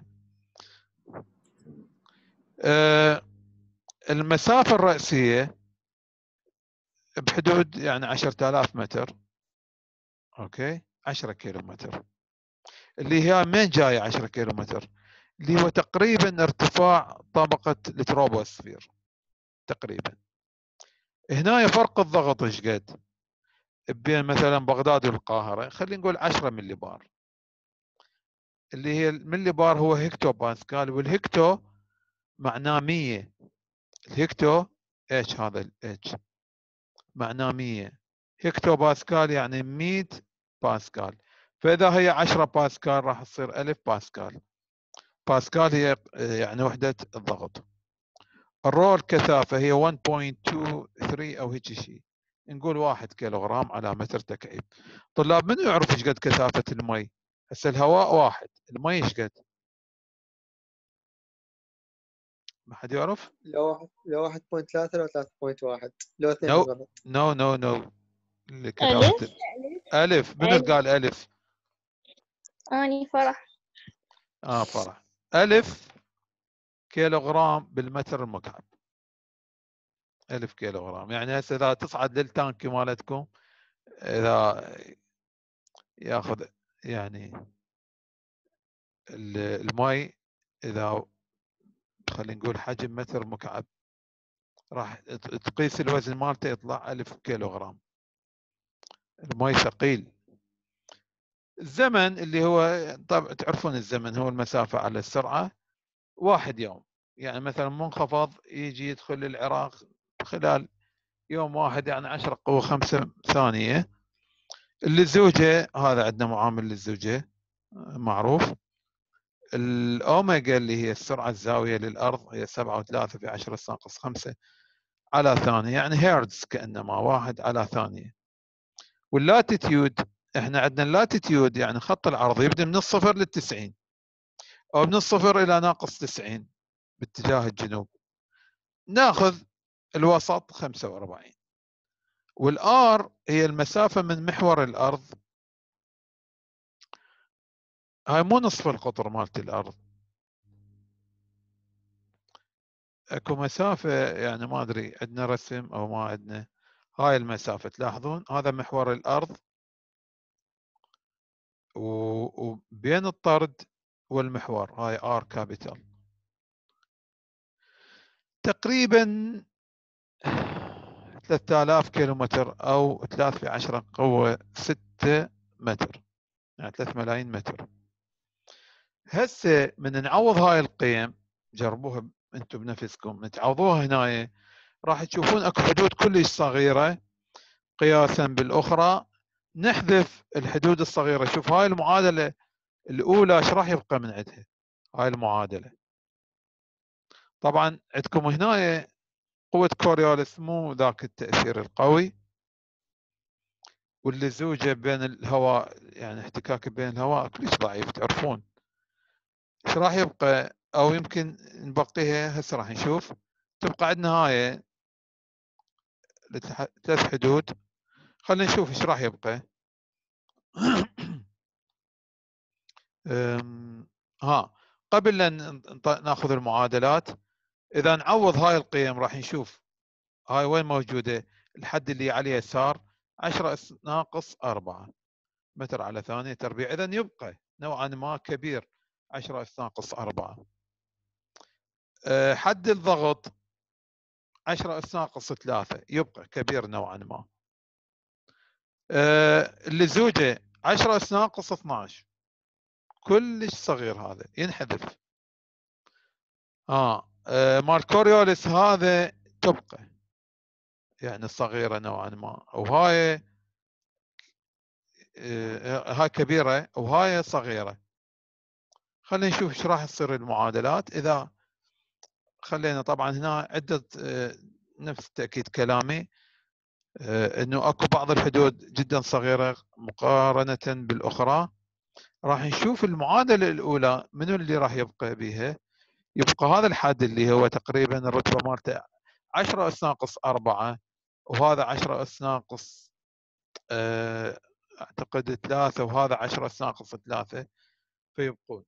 أه المسافة الرئيسية بحدود يعني عشرة آلاف متر، اوكي، عشرة كيلو متر، اللي هي من جاية عشرة كيلو متر، اللي هو تقريبا ارتفاع طبقة التروبوسفير تقريبا. هنا فرق الضغط ايش قد بين مثلا بغداد والقاهرة؟ خلينا نقول عشرة ملي بار، اللي هي الملي بار هو هكتو باسكال، والهكتو معناه مية. الهكتو اتش، هذا الاتش معناه مية، هكتو باسكال يعني مية باسكال. فإذا هي عشرة باسكال راح تصير ألف باسكال. باسكال هي يعني وحدة الضغط. الرو الكثافة هي واحد فاصلة اثنين ثلاثة أو هيك شيء، نقول واحد كيلوغرام على متر تكعيب. طلاب منو يعرف ايش قد كثافة المي؟ هسه الهواء واحد، المي ايش قد؟ ما حد يعرف؟ لو واحد لو واحد فاصلة ثلاثة لو ثلاثة فاصلة واحد لو اثنين نو بالضبط. نو نو نو ألف. كثافة ألف. من اللي قال ألف؟ أني فرح. اه فرح. ألف كيلوغرام بالمتر المكعب. ألف كيلوغرام. يعني هسه إذا تصعد للتانك مالتكم، إذا ياخذ يعني المي، إذا خلينا نقول حجم متر مكعب، راح تقيس الوزن مالته يطلع ألف كيلوغرام. المي ثقيل. الزمن اللي هو طبعا تعرفون الزمن هو المسافة على السرعة، واحد يوم. يعني مثلا منخفض يجي يدخل العراق خلال يوم واحد، يعني عشرة قوة خمسة ثانية. اللزوجة هذا عندنا معامل للزوجة معروف. الأوميجا اللي هي السرعة الزاوية للأرض هي سبعة وثلاثة في عشرة ناقص خمسة على ثانية، يعني هيردز كأنما واحد على ثانية. واللاتيتيود احنا عندنا اللاتيتيود يعني خط العرض يبدأ من الصفر للتسعين، أو من الصفر إلى ناقص تسعين باتجاه الجنوب. ناخذ الوسط خمسة وأربعين. والآر هي المسافة من محور الأرض، هاي مو نصف القطر مالت الأرض، اكو مسافة يعني ما ادري عندنا رسم او ما عندنا. هاي المسافة تلاحظون هذا محور الارض، وبين الطرد والمحور هاي ار كابيتال تقريبا ثلاثة آلاف كيلومتر او ثلاثة في عشرة قوة ستة متر، يعني ثلاثة ملايين متر. هسه من نعوض هاي القيم، جربوها انتم بنفسكم، تعوضوها هنا راح تشوفون اكو حدود كلش صغيرة قياسا بالاخرى. نحذف الحدود الصغيرة. شوف هاي المعادلة الاولى ايش راح يبقى من عندها؟ هاي المعادلة طبعا عندكم هنا قوة كوريوليس مو ذاك التأثير القوي، واللزوجة بين الهواء يعني احتكاك بين الهواء كلش ضعيف تعرفون. ايش راح يبقى؟ او يمكن نبقيها هسه راح نشوف. تبقى عندنا هاي ثلاث حدود. خلينا نشوف ايش راح يبقى. ها قبل أن ناخذ المعادلات، إذا نعوض هاي القيم راح نشوف هاي وين موجودة. الحد اللي عليه يسار عشرة ناقص أربعة متر على ثانية تربيع، إذا يبقى نوعا ما كبير عشرة ناقص أربعة. حد الضغط عشرة ناقص ثلاثة يبقى كبير نوعا ما. اللزوجة عشرة ناقص اثناشر كلش صغير، هذا ينحذف. اه, آه مال كوريوليس هذا تبقى يعني صغيرة نوعا ما، وهاي آه هاي كبيرة وهاي صغيرة. خلينا نشوف ايش راح تصير المعادلات. اذا خلينا طبعا هنا عدة آه نفس تأكيد كلامي آه انه اكو بعض الحدود جدا صغيرة مقارنة بالاخرى. راح نشوف المعادلة الاولى منو اللي راح يبقى بها. يبقى هذا الحد اللي هو تقريبا الرتبة مالته عشرة أس ناقص أربعة، وهذا عشرة أس ناقص أه أعتقد ثلاثة، وهذا عشرة أس ناقص ثلاثة، فيبقون.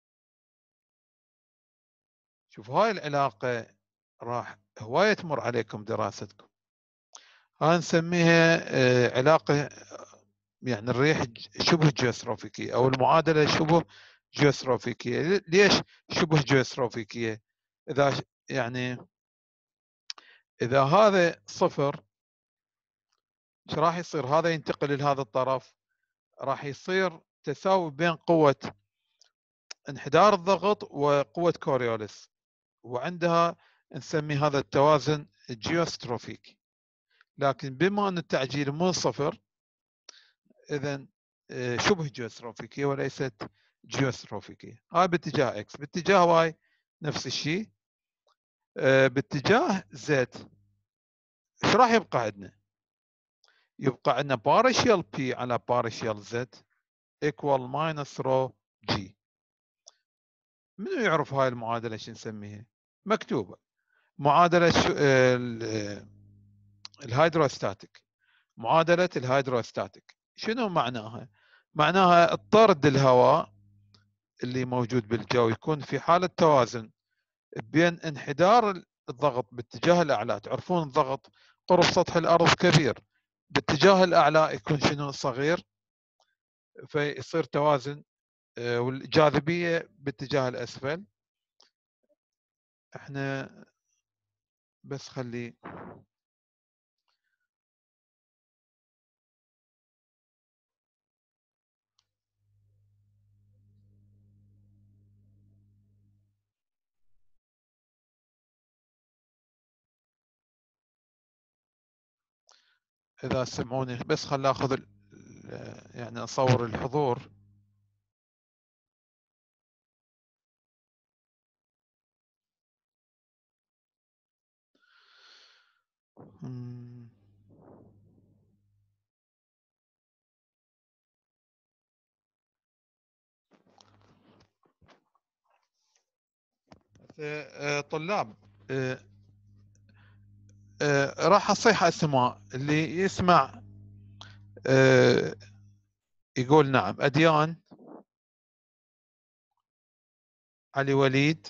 شوفوا هاي العلاقة راح هواية تمر عليكم دراستكم. هاي نسميها أه علاقة يعني الريح شبه جيوستروفيكية، أو المعادلة شبه جيوستروفيكية. ليش شبه جيوستروفيكية؟ إذا يعني إذا هذا صفر ايش راح يصير؟ هذا ينتقل لهذا الطرف، راح يصير تساوي بين قوة انحدار الضغط وقوة كوريوليس، وعندها نسمي هذا التوازن جيوستروفيك. لكن بما أن التعجيل مو صفر، إذن شبه جيوستروفيكية وليست جيوستروفيكية. هاي باتجاه اكس. باتجاه واي نفس الشيء. باتجاه زد ايش راح يبقى عندنا؟ يبقى عندنا partial P على partial Z equal minus rho G. منو يعرف هاي المعادلة شو نسميها؟ مكتوبة معادلة الهيدروستاتيك. معادلة الهيدروستاتيك شنو معناها؟ معناها الطرد الهواء اللي موجود بالجو يكون في حالة توازن بين انحدار الضغط باتجاه الأعلى. تعرفون الضغط قرب سطح الأرض كبير، باتجاه الأعلى يكون شنو؟ صغير، فيصير توازن، والجاذبية باتجاه الأسفل. احنا بس خلي إذا سمعوني بس خلي أخذ يعني أصور الحضور. طلاب راح أصيح أسماء، اللي يسمع يقول نعم. أديان، علي وليد،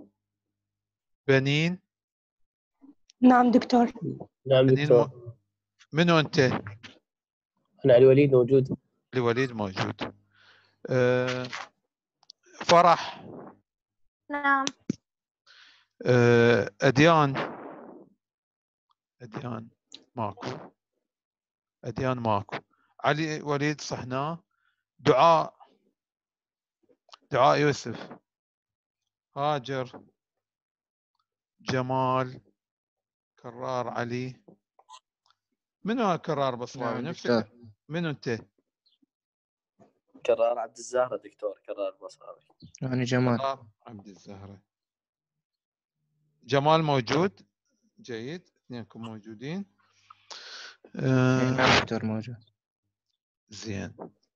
بنين. نعم دكتور. نعم دكتور. م... منو أنت؟ أنا علي وليد موجود. علي وليد موجود. أه... فرح. نعم. أه... أديان. أديان ماكو. أديان ماكو. علي وليد صحناه. دعاء. دعاء يوسف. هاجر. جمال. كرار علي. منو كرار بصراوي؟ نعم نفسك. دكتور. منو انت؟ كرار عبد الزهرة دكتور. كرار بصراوي. أنا جمال. كرار عبد الزهرة. جمال موجود. جيد، اثنينكم موجودين. آه نعم دكتور موجود. زين.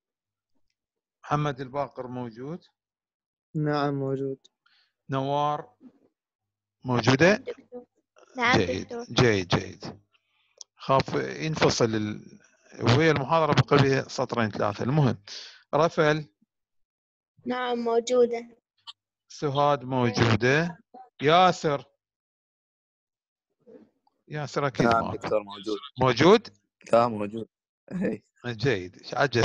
محمد الباقر موجود. نعم موجود. نوار موجودة. نعم جيد دكتور. جيد جيد. خاف ينفصل ال... وهي المحاضرة بقى بها سطرين ثلاثة. المهم رفل. نعم موجودة. سهاد موجودة. ياسر. ياسر أكيد نعم معك. دكتور موجود. موجود؟ لا موجود. جيد. ايش عجل.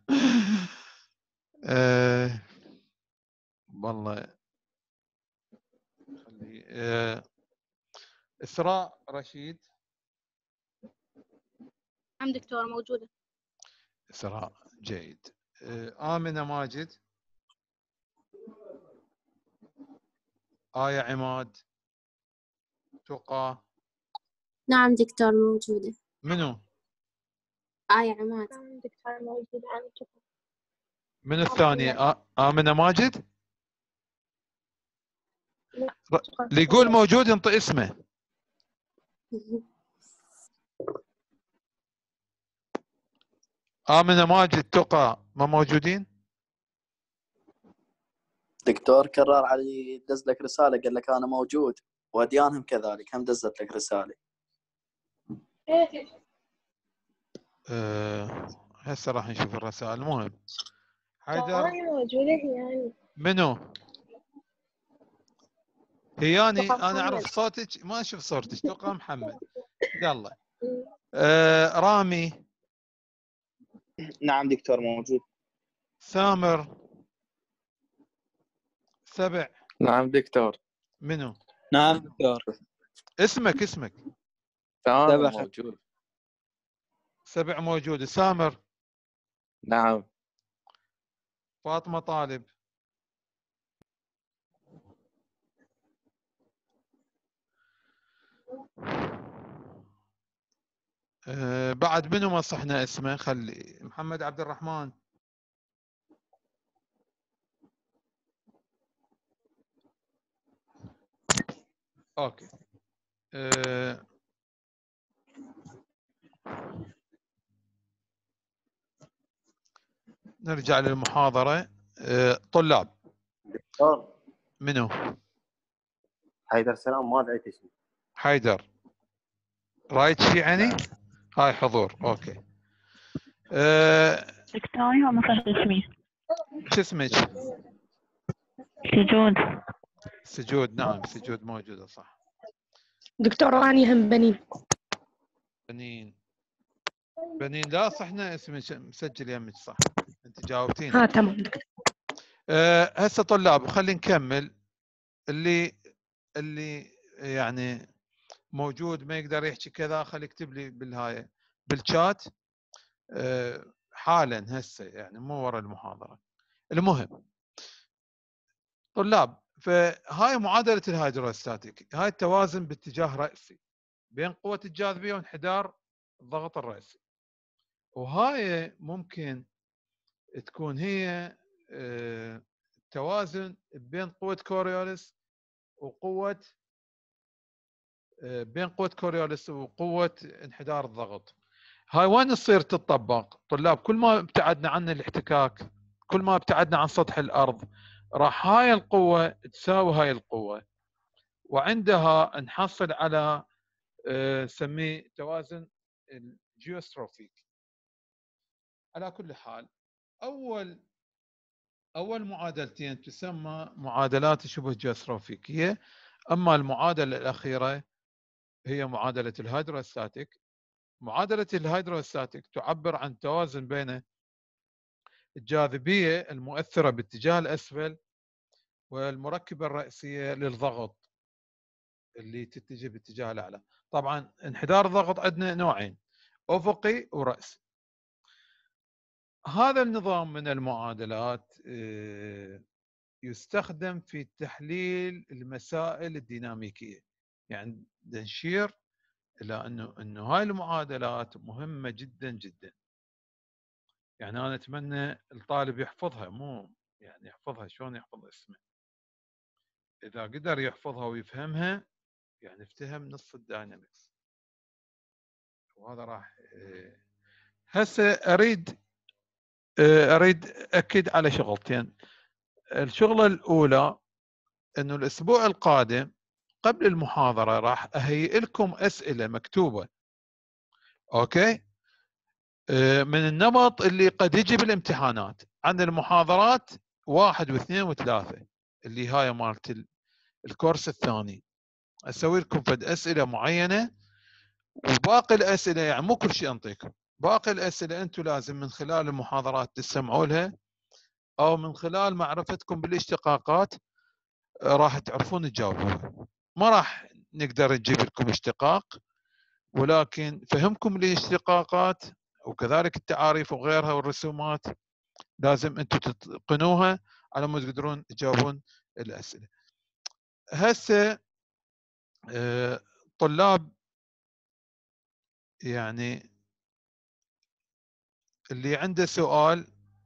أه... والله خلي أه... إسراء رشيد. نعم دكتور موجودة. إسراء جيد. أه... آمنة ماجد. آية عماد. تقى. نعم دكتور موجودة. منو؟ آية عماد. نعم دكتور موجودة. من الثانية؟ آ... آمنة ماجد. اللي يقول موجود ينطي اسمه. آمنة ماجد تقى ما موجودين؟ دكتور كرار علي دز لك رسالة قال لك أنا موجود، وديانهم كذلك هم دزت لك رسالة. أه... هسه راح نشوف الرسائل. المهم حيدر موجودة هي. منو؟ هياني انا اعرف صوتك ما اشوف صورتك. تقى محمد. يلا. آه رامي. نعم دكتور موجود. سامر. سبع. نعم دكتور. منو؟ نعم دكتور. اسمك اسمك. سامر موجود. سبع موجود. سامر. نعم. فاطمة طالب. أه بعد منو ما صحنا اسمه؟ خلي محمد عبد الرحمن. اوكي. أه نرجع للمحاضرة. آه، طلاب دكتور منو؟ حيدر سلام ما دعيت اسمي. حيدر رايت شي يعني؟ نعم. هاي حضور. اوكي. أه دكتوري هو ما صح اسمي. شو اسمك؟ سجود. سجود. نعم سجود موجودة صح. دكتور أني هم بنين. بنين. بنين لا صحنا اسمك مسجل يمك صح. انت جاوبتين. ها تمام دكتور. أه هسه طلاب خلينا نكمل. اللي اللي يعني موجود ما يقدر يحكي كذا خلي يكتب لي بالهاي بالشات أه حالا هسه يعني مو ورا المحاضرة. المهم طلاب فهاي معادلة الهيدروستاتيك. هاي التوازن باتجاه رأسي بين قوة الجاذبية وانحدار الضغط الرأسي. وهاي ممكن تكون هي اه توازن بين قوة كوريوليس وقوة اه بين قوة كوريوليس وقوة انحدار الضغط. هاي وين تصير تطبق طلاب؟ كل ما ابتعدنا عن الاحتكاك كل ما ابتعدنا عن سطح الأرض راح هاي القوة تساوي هاي القوة وعندها نحصل على نسميه توازن الجيوستروفيك. على كل حال اول اول معادلتين تسمى معادلات شبه جيوستروفيكيه. اما المعادله الاخيره هي معادله الهيدروستاتيك. معادله الهيدروستاتيك تعبر عن توازن بين الجاذبيه المؤثره باتجاه الاسفل والمركبه الرئيسيه للضغط اللي تتجه باتجاه الاعلى. طبعا انحدار الضغط عندنا نوعين افقي وراسي. هذا النظام من المعادلات يستخدم في تحليل المسائل الديناميكيه. يعني نشير الى انه انه هاي المعادلات مهمه جدا جدا. يعني انا اتمنى الطالب يحفظها مو يعني يحفظها شلون يحفظ اسمه. اذا قدر يحفظها ويفهمها يعني افتهم نص الداينامكس. وهذا راح هسه اريد اريد اكد على شغلتين. الشغله الاولى انه الاسبوع القادم قبل المحاضره راح اهيئ لكم اسئله مكتوبه اوكي من النمط اللي قد يجي بالامتحانات عن المحاضرات واحد واثنين وثلاثه اللي هاي مالت الكورس الثاني. اسوي لكم فد اسئله معينه وباقي الاسئله يعني مو كل شيء انطيكم. باقي الاسئله انتم لازم من خلال المحاضرات تسمعوا لها او من خلال معرفتكم بالاشتقاقات راح تعرفون تجاوبوها. ما راح نقدر نجيب لكم اشتقاق ولكن فهمكم للاشتقاقات وكذلك التعاريف وغيرها والرسومات لازم انتم تتقنوها على ما تقدرون تجاوبون الاسئله. هسه طلاب يعني اللي عنده سؤال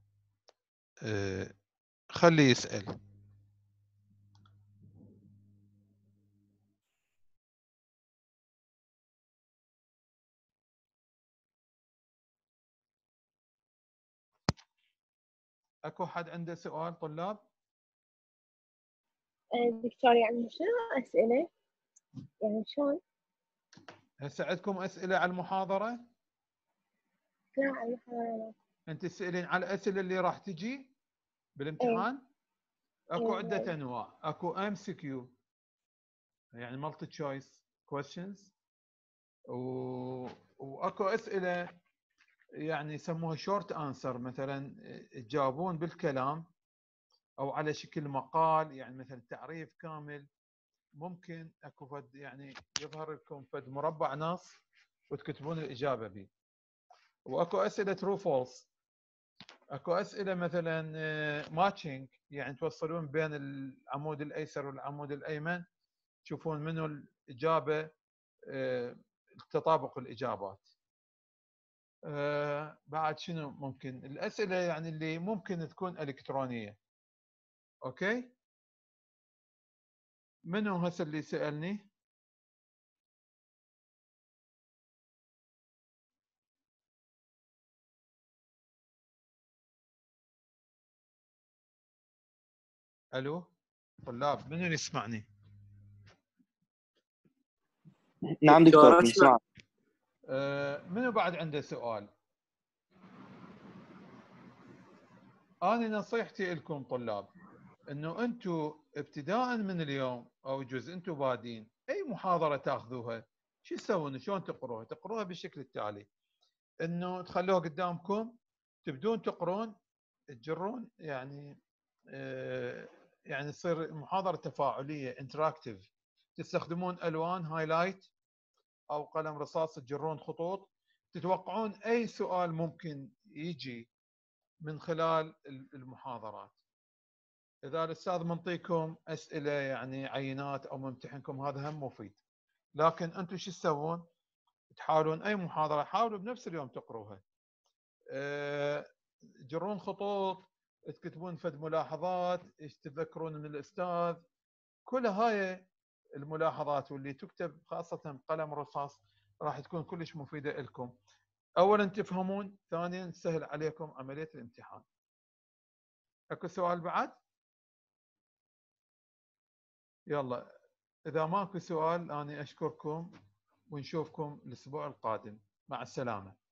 خليه يسأل. اكو حد عنده سؤال طلاب؟ دكتور يعني شنو أسئلة؟ يعني شلون؟ هسه عندكم أسئلة على المحاضرة؟ لا على المحاضرة. أنت تسألين على الأسئلة اللي راح تجي بالامتحان؟ ايه؟ اكو عدة ايه. أنواع. اكو ام سي كيو يعني مالتي تشويس كويستشنز و... واكو أسئلة يعني يسموها شورت انسر مثلا تجاوبون بالكلام او على شكل مقال يعني مثلا تعريف كامل. ممكن اكو فد يعني يظهر لكم فد مربع نص وتكتبون الاجابه به. واكو اسئله ترو فولس. اكو اسئله مثلا ماتشنج يعني توصلون بين العمود الايسر والعمود الايمن تشوفون منو الاجابه تطابق الاجابات. بعد شنو ممكن الاسئله يعني اللي ممكن تكون الكترونيه. اوكي منو هسه اللي سالني؟ الو طلاب منو يسمعني؟ نعم دكتور نسمع. آه منو بعد عنده سؤال؟ انا نصيحتي لكم طلاب انه انتم ابتداء من اليوم او جزء انتم بادين اي محاضره تاخذوها شو تسوون؟ شلون تقروها؟ تقروها بالشكل التالي، انه تخلوها قدامكم، تبدون تقرون، تجرون يعني آه يعني تصير محاضره تفاعليه انتراكتيف، تستخدمون الوان هايلايت او قلم رصاص، تجرون خطوط، تتوقعون اي سؤال ممكن يجي من خلال المحاضرات. اذا الاستاذ منطيكم اسئله يعني عينات او ممتحنكم هذا هم مفيد، لكن انتم شو تسوون؟ تحاولون اي محاضره حاولوا بنفس اليوم تقروها، أه تجرون خطوط، تكتبون فد ملاحظات، تذكرون من الاستاذ، كل هاي الملاحظات واللي تكتب خاصه بقلم رصاص راح تكون كلش مفيده لكم. اولا تفهمون، ثانيا تسهل عليكم عمليه الامتحان. اكو سؤال بعد؟ يلا اذا ماكو سؤال انا اشكركم ونشوفكم الاسبوع القادم، مع السلامه.